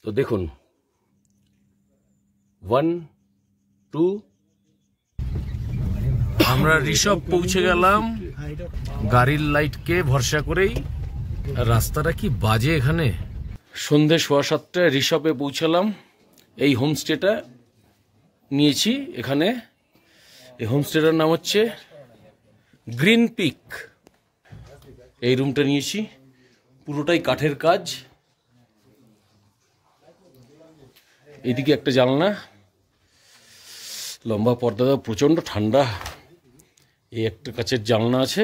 তো দেখুন 1 2 আমরা ঋষভ পৌঁছে গেলাম গাড়ির লাইটকে ভরসা করেই। রাস্তাটা কি বাজে এখানে। সন্ধে 7:15 ঋষভে পৌঁছালাম। এই হোমস্টেটা নিয়েছি এখানে। এই হোমস্টেটার নাম হচ্ছে গ্রিন পিক। এই রুমটা নিয়েছি, পুরোটাই কাঠের কাজ। এদিকে একটা জানলা, লম্বা পর্দা, প্রচণ্ড ঠান্ডা। এই একটা কাচের জানলা আছে।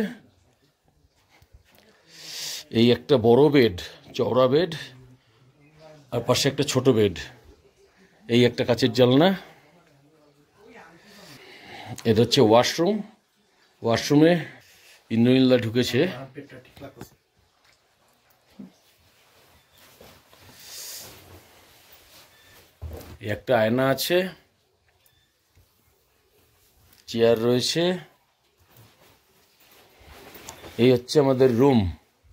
এই একটা বড় বেড, চওড়া বেড, আর পাশে একটা ছোট বেড। এই একটা কাচের জানলা। এটা হচ্ছে ওয়াশরুম। ওয়াশরুমে ইন্দ্রনীলদা ঢুকেছে। একটা আয়না আছে, চেয়ার রয়েছে। এই হচ্ছে আমাদের রুম।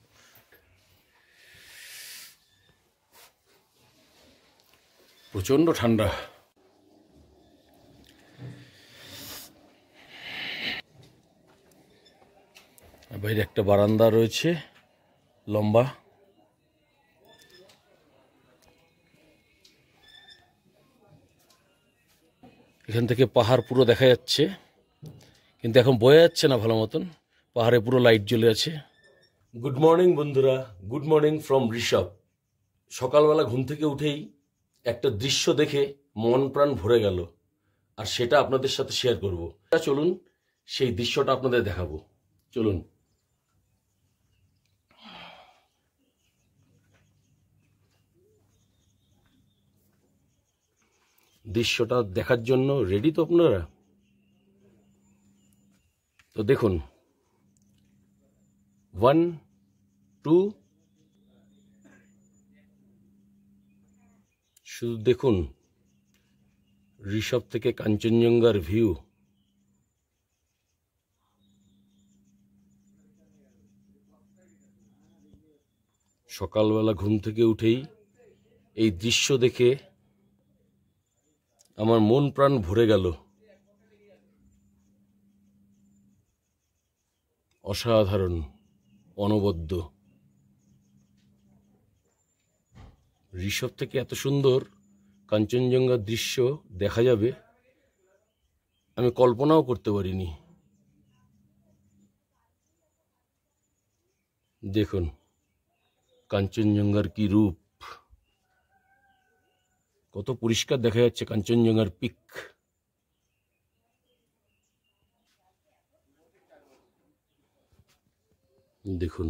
প্রচন্ড ঠান্ডা। বাইরে একটা বারান্দা রয়েছে লম্বা। এখান থেকে পাহাড় পুরো দেখা যাচ্ছে, কিন্তু এখন বোঝা যাচ্ছে না ভালো মতন। পাহাড়ে পুরো লাইট জ্বলে আছে। গুড মর্নিং বন্ধুরা, গুড মর্নিং ফ্রম ঋষভ। সকালবেলা ঘুম থেকে উঠেই একটা দৃশ্য দেখে মন প্রাণ ভরে গেল, আর সেটা আপনাদের সাথে শেয়ার করব। চলুন সেই দৃশ্যটা আপনাদের দেখাবো। চলুন। দৃশ্যটা দেখার জন্য রেডি তো আপনারা? তো দেখুন 1 2, শুধু দেখুন ঋষভ থেকে কাঞ্চনজঙ্ঘার ভিউ। সকালবেলা ঘুম থেকে উঠেই এই দৃশ্য দেখে আমার মন প্রাণ ভরে গেল। অসাধারণ, অনবদ্য। ঋষভ থেকে এত সুন্দর কাঞ্চনজঙ্ঘার দৃশ্য দেখা যাবে আমি কল্পনাও করতে পারিনি। দেখুন কাঞ্চনজঙ্ঘার কি রূপ, কত পরিষ্কার দেখা যাচ্ছে কাঞ্চনজঙ্ঘার পিক। দেখুন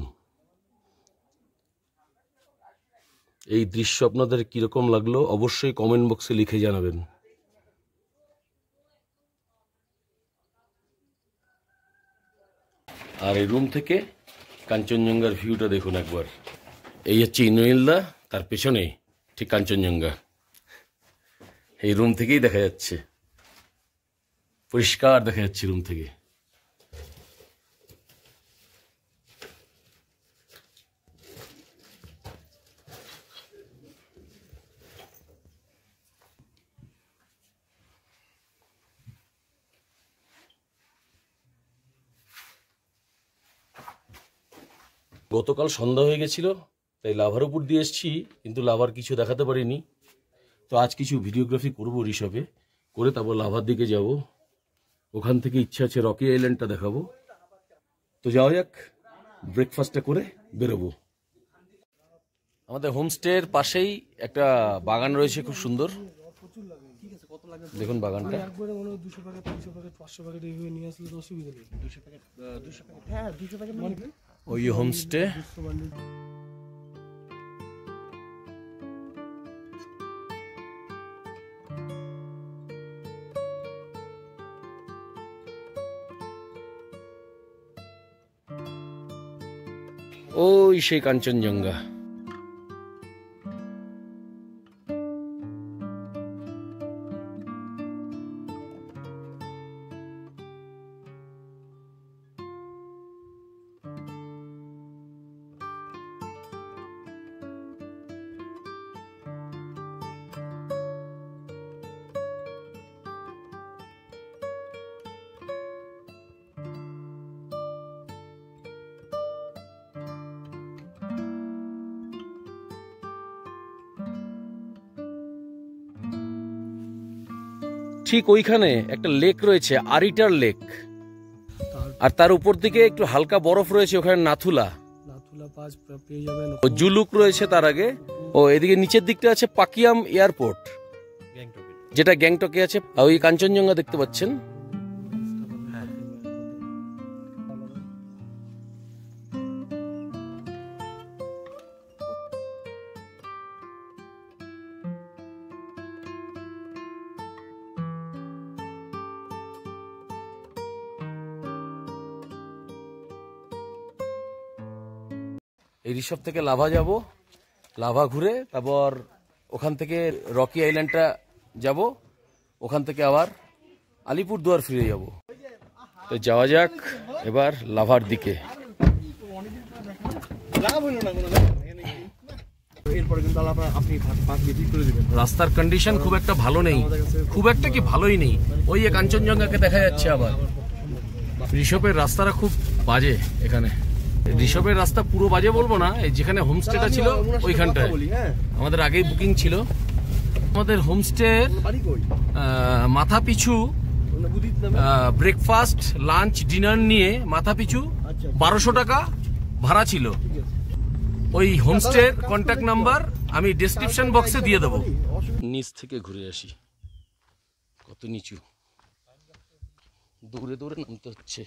এই দৃশ্য আপনাদের কিরকম লাগলো অবশ্যই কমেন্ট বক্সে লিখে জানাবেন। আর এই রুম থেকে কাঞ্চনজঙ্ঘার ভিউটা দেখুন একবার। এই হচ্ছে ইন্দ্রনীলদা, তার পেছনে ঠিক কাঞ্চনজঙ্ঘা। এই রুম থেকেই দেখা যাচ্ছে, পরিষ্কার দেখা যাচ্ছে রুম থেকে। গতকাল সন্ধ্যা হয়ে গেছিল, তাই লাভার উপর দিয়ে এসেছি, কিন্তু লাভার কিছু দেখাতে পারিনি। তো আজ কিছু ভিডিওগ্রাফি করবো ঋষভে, করে তারপর লাভার দিকে যাব। ওখান থেকে ইচ্ছা আছে রকি আইল্যান্ডটা দেখাবো। তো যাওয়া যাক, ব্রেকফাস্টটা করে বেরোবো। আমাদের হোমস্টের পাশেই একটা বাগান রয়েছে, খুব সুন্দর। দেখুন বাগানটা। ওই হোমস্টে। ওই সেই কাঞ্চনজঙ্ঘা। ঠিক ওইখানে একটা লেক রয়েছে, আরিটার লেক, আর তার উপর দিকে একটু হালকা বরফ রয়েছে, ওখানে নাথুলা পাস পেয়ে যাবেন। ও জুলুক রয়েছে তার আগে। ও এদিকে নিচের দিকটা আছে পাকিয়াম এয়ারপোর্ট, যেটা গ্যাংটকে আছে। ওই কাঞ্চনজঙ্ঘা দেখতে পাচ্ছেন। এই ঋষভ থেকে লাভা যাব, লাভা ঘুরে তারপর ওখান থেকে রকি আইল্যান্ডটা যাব, ওখান থেকে আবার আলিপুরদুয়ার ফিরে যাব। তো যাওয়া যাক এবার লাভার দিকে। রাস্তার কন্ডিশন খুব একটা ভালো নেই, খুব একটা কি ভালোই নেই। ওই কাঞ্চনজঙ্ঘাকে দেখা যাচ্ছে আবার। ঋষভের রাস্তাটা খুব বাজে এখানে। ঋষভের রাস্তা পুরো বাজে বলবো না, যেখানে হোমস্টেটা ছিল ওইখানটায় আমাদের আগেই বুকিং ছিল। আমাদের হোমস্টের মাথা পিছু ব্রেকফাস্ট, লাঞ্চ, ডিনার নিয়ে মাথা পিছু 1200 টাকা ভাড়া ছিল। ওই হোমস্টের কন্ট্যাক্ট নাম্বার আমি ডেসক্রিপশন বক্সে দিয়ে দেবো। নিচ থেকে ঘুরে আসি, কত নিচু, দৌড়ে দৌড়ে নামতে হচ্ছে।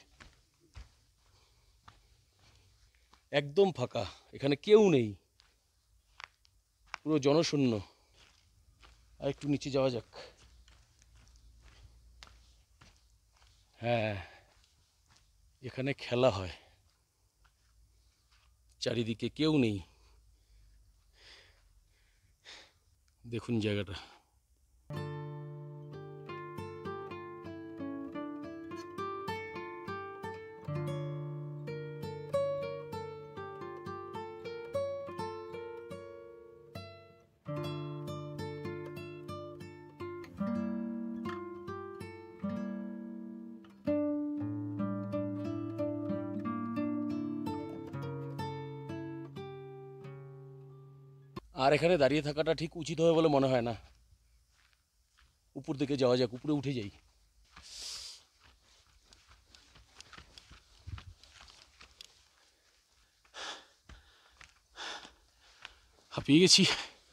একদম ফাঁকা, এখানে কেউ নেই, পুরো জনশূন্য। আর একটু নিচে যাওয়া যাক। হ্যাঁ, এখানে খেলা হয়, চারিদিকে কেউ নেই। দেখুন জায়গাটা। আর এখানে দাঁড়িয়ে থাকাটা ঠিক উচিত হবে বলে মনে হয় না। উপর দিকে যাওয়া যাক, উপরে উঠে যাই। হাঁপিয়ে গেছি।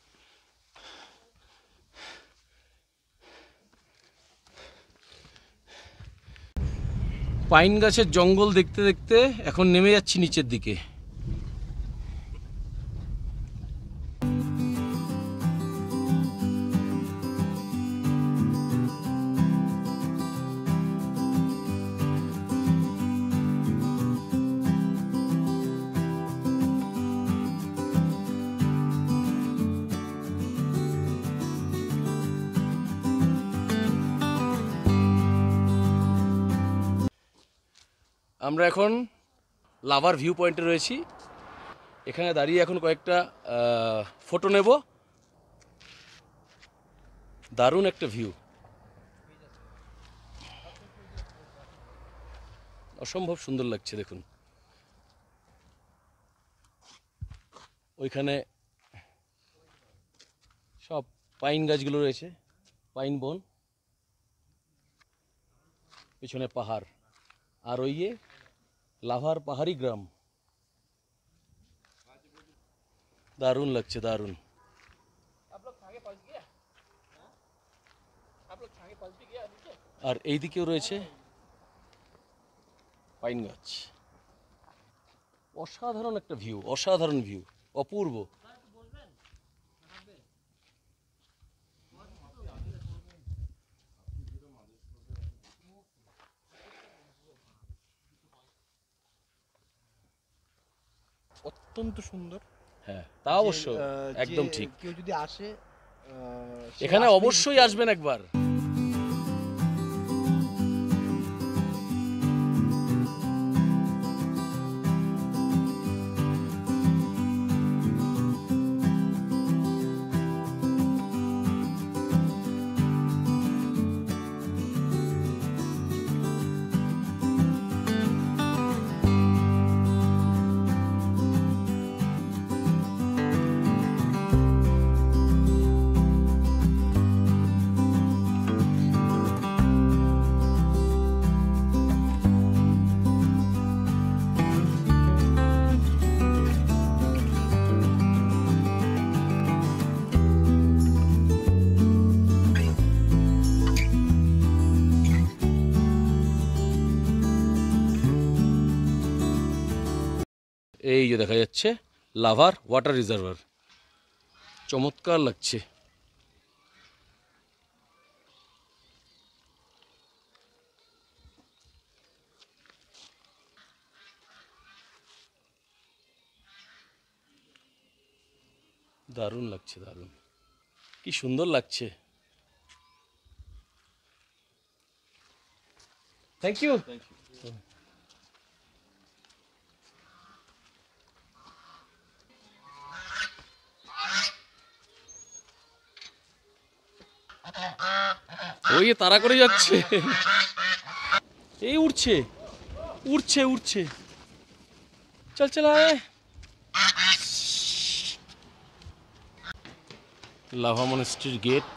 পাইন গাছের জঙ্গল দেখতে দেখতে এখন নেমে যাচ্ছি নিচের দিকে। আমরা এখন লাভার ভিউ পয়েন্টে রয়েছি। এখানে দাঁড়িয়ে এখন কয়েকটা ফটো নেব। দারুণ একটা ভিউ, অসম্ভব সুন্দর লাগছে। দেখুন ওইখানে সব পাইন গাছগুলো রয়েছে, পাইন বন, পিছনে পাহাড়, আর ওই লাভার পাহাড়ি গ্রাম। দারুণ লাগছে, দারুণ। আর এই দিকেও রয়েছে পাইন গাছ। অসাধারণ একটা ভিউ, অসাধারণ ভিউ, অপূর্ব। অত্যন্ত সুন্দর। হ্যাঁ, তা অবশ্য একদম ঠিক। কেউ যদি আসে এখানে অবশ্যই আসবেন একবার। এই যে দেখা যাচ্ছে লাভার ওয়াটার রিজার্ভার, চমৎকার লাগছে। দারুণ লাগছে, দারুণ, কি সুন্দর লাগছে। Thank you. ওই তাড়া করে যাচ্ছে, এই উঠছে উঠছে উঠছে, চল চল আয়। লাভা মনেস্ট্রির গেট।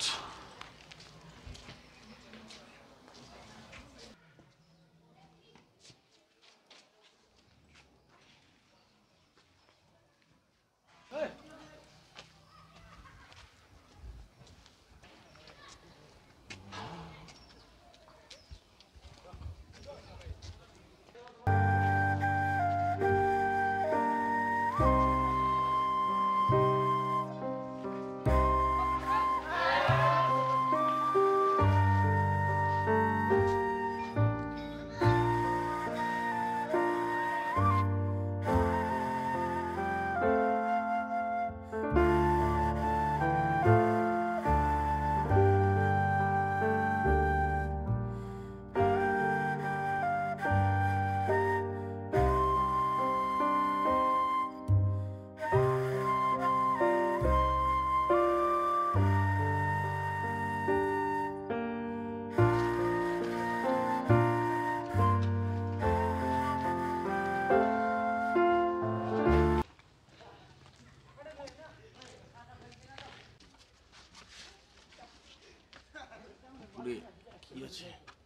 কি আছে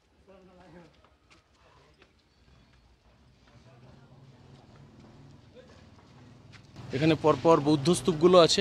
এখানে? পরপর বৌদ্ধ স্তূপগুলো আছে।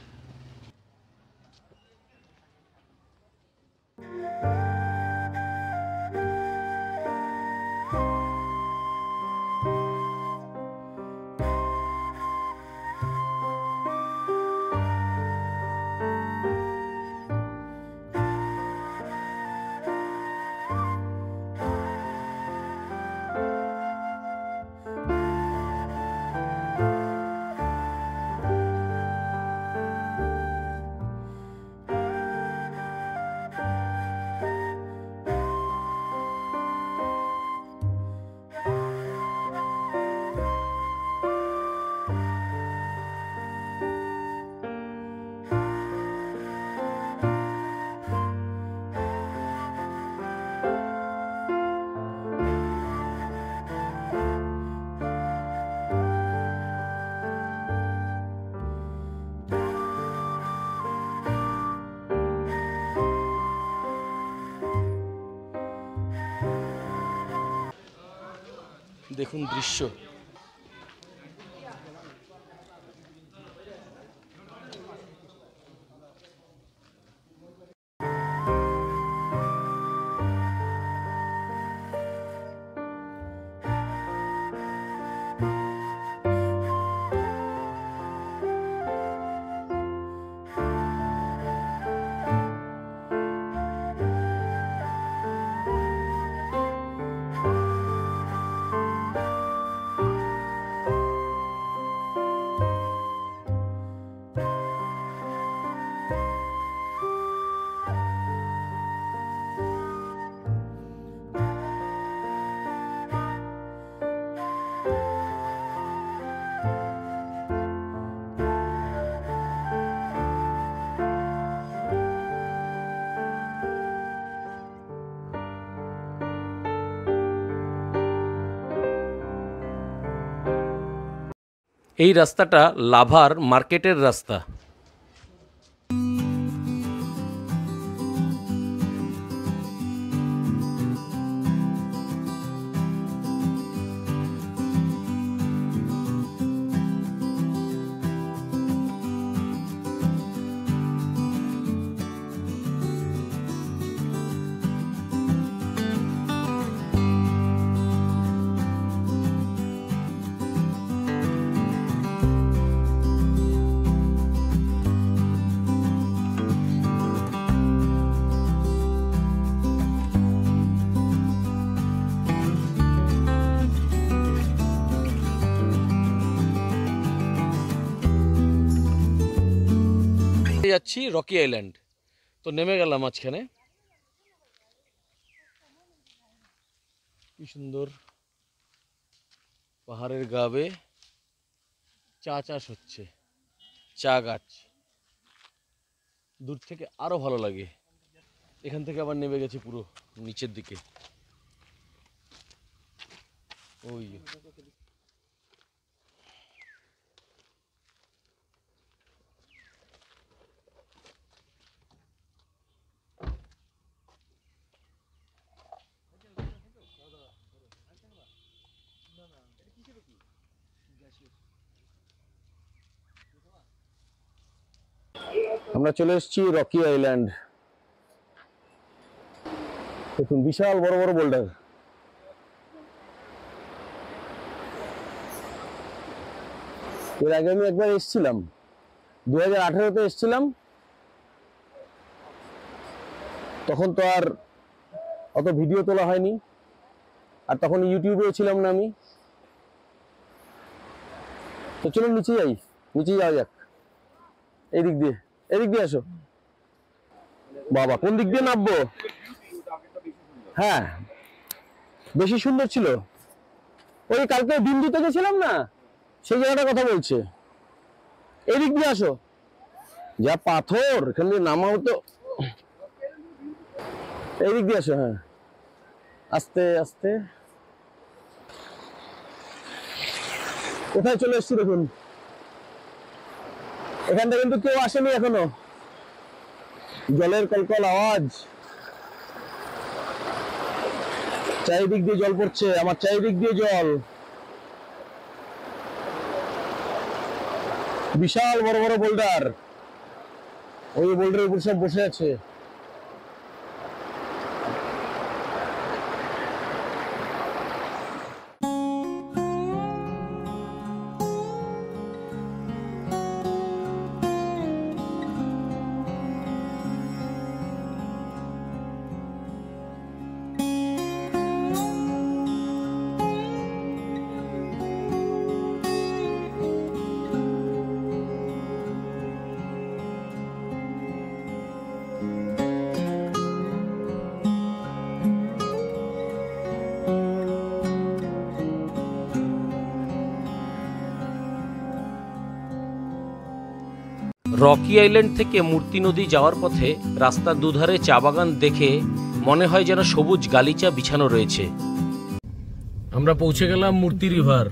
দেখুন দৃশ্য। এই রাস্তাটা লাভার মার্কেটের রাস্তা। যাচ্ছি রকি আইল্যান্ড। তো নেমে গেলাম মাঝখানে। কি সুন্দর পাহাড়ের গা বেয়ে চা চাষ হচ্ছে, চা গাছ। দূর থেকে আরো ভালো লাগে। এখান থেকে আবার নেমে গেছে পুরো নিচের দিকে। ওই আমরা চলে এসেছি রকি আইল্যান্ড। দেখুন বিশাল বড় বড় বোল্ডার। এর আগে আমি একবার এসেছিলাম, 2018-তে এসেছিলাম। তখন তো আর অত ভিডিও তোলা হয়নি, আর তখন ইউটিউবেও ছিলাম না আমি। তো চলুন নিচে যাই, নিচে যাওয়া যাক। এদিক দিয়ে আসো। বাবা, কোন দিক দিয়ে নামবো? হ্যাঁ, বেশি সুন্দর ছিল। ওই কালকে বিন্দুতে গেছিলাম না, সেই জায়গাটার কথা বলছে। এদিক দিয়ে আসো। যা পাথর, এখান দিয়ে নামাও তো। এদিক দিয়ে আসো। হ্যাঁ, আস্তে আস্তে। কোথায় চলে এসছি দেখুন। এখানটা কিন্তু কেউ আসেনি এখনো। জলের কলকল আওয়াজ, চারিদিক দিয়ে জল পড়ছে, আমার চারিদিক দিয়ে জল। বিশাল বড় বড় বোল্ডার, ওই বোল্ডারের উপর সব বসে আছে। রকি আইল্যান্ড থেকে মূর্তি নদী যাওয়ার পথে রাস্তার দুধারে চা বাগান দেখে মনে হয় যেন সবুজ গালিচা বিছানো রয়েছে। আমরা পৌঁছে গেলাম মূর্তি রিভার।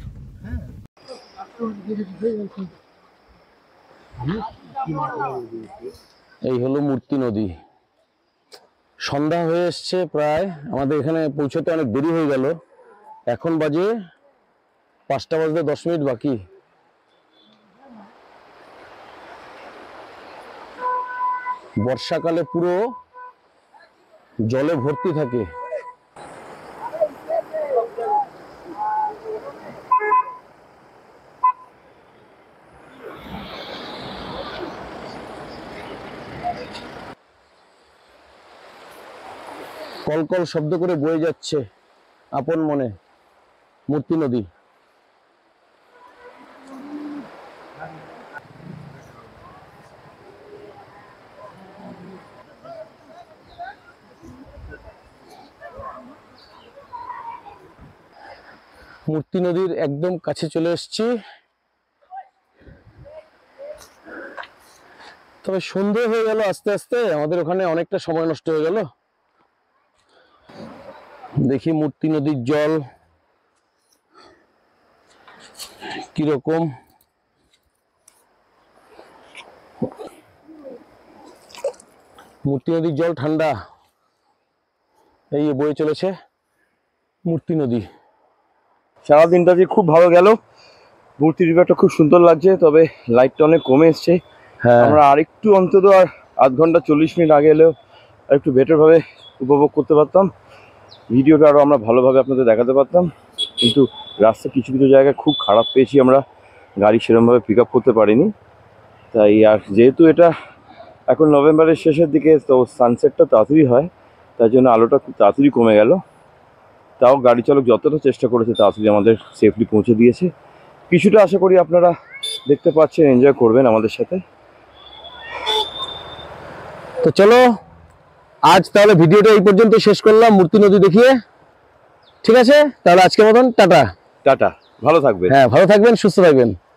এই হলো মূর্তি নদী। সন্ধ্যা হয়ে এসছে প্রায়, আমাদের এখানে পৌঁছতে অনেক দেরি হয়ে গেল। এখন বাজে 5টা বাজতে 10 মিনিট বাকি। বর্ষাকালে পুরো জলে ভর্তি থাকে। কলকল শব্দ করে বয়ে যাচ্ছে আপন মনে মূর্তি নদী। মূর্তি নদীর একদম কাছে চলে এসেছি। তবে সন্ধে হয়ে গেল আস্তে আস্তে, আমাদের ওখানে অনেকটা সময় নষ্ট হয়ে গেল। দেখি মূর্তি নদীর জল কিরকম। মূর্তি নদীর জল ঠান্ডা, এই বয়ে চলেছে মূর্তি নদী। সারাদিনটা যে খুব ভালো গেল। মূর্তি রিভারটা খুব সুন্দর লাগছে, তবে লাইটটা অনেক কমে এসছে। হ্যাঁ, আমরা আরেকটু অন্তত আর আধ ঘন্টা 40 মিনিট আগে এলেও একটু বেটারভাবে উপভোগ করতে পারতাম, ভিডিওটা আরও আমরা ভালোভাবে আপনাদের দেখাতে পারতাম। কিন্তু রাস্তা কিছু কিছু জায়গায় খুব খারাপ পেয়েছি আমরা, গাড়ি সেরকমভাবে পিক আপ করতে পারিনি। তাই আর যেহেতু এটা এখন নভেম্বরের শেষের দিকে, তো সানসেটটা তাড়াতাড়ি হয়, তাই জন্য আলোটা খুব তাড়াতাড়ি কমে গেল। তাও গাড়ি চালক যতটা চেষ্টা করেছে তাড়াতাড়ি আমাদের সেফলি পৌঁছে দিয়েছে। কিছুটা আশা করি আপনারা দেখতে পাচ্ছেন, এনজয় করবেন আমাদের সাথে। তো চলো আজ তাহলে ভিডিওটা এই পর্যন্ত শেষ করলাম মূর্তি নদী দেখিয়ে। ঠিক আছে, তাহলে আজকের মতন টাটা। টাটা, ভালো থাকবেন। হ্যাঁ, ভালো থাকবেন, সুস্থ থাকবেন।